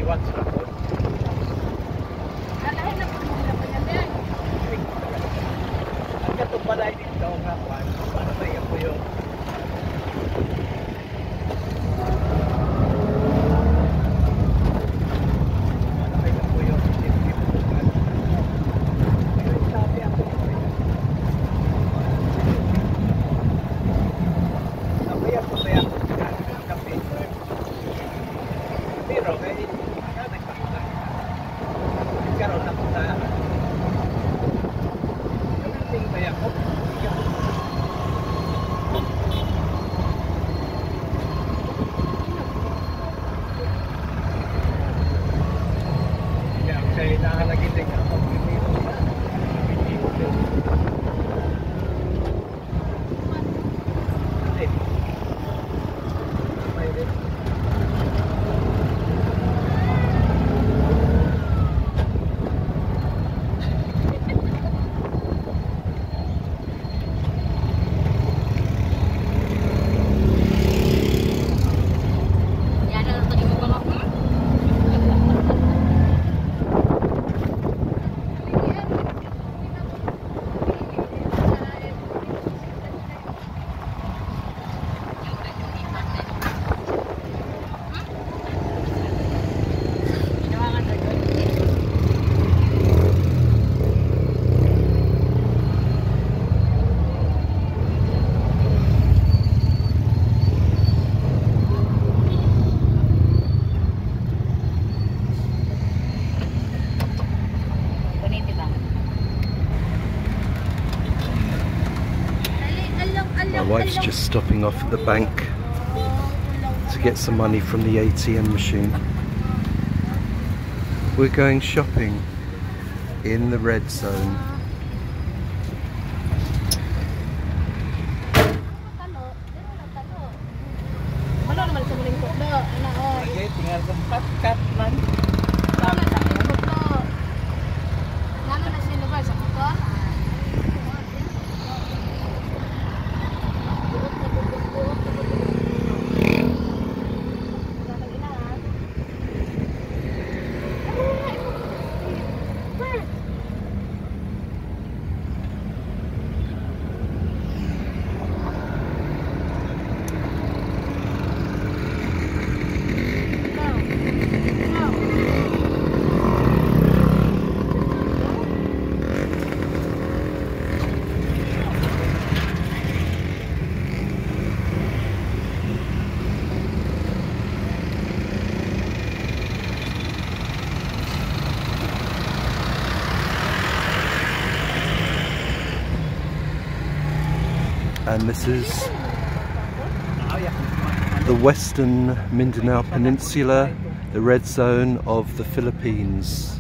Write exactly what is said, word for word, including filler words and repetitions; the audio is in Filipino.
liwat sa ako. Alahin na po muna pa yan din. Ang katong balay dito nga pa, paano ba yung puyo? Paano ba yung puyo? Hindi mo bukan. Pero sabi ako puyo. Sabi ako kaya kape. Pero kaya nagpakita. Nagkaroon na punta. Yung kaya ko. Kaya saya nakalagin din ako. My wife's just stopping off at the bank to get some money from the A T M machine. We're going shopping in the red zone. And this is the western Mindanao Peninsula, the red zone of the Philippines.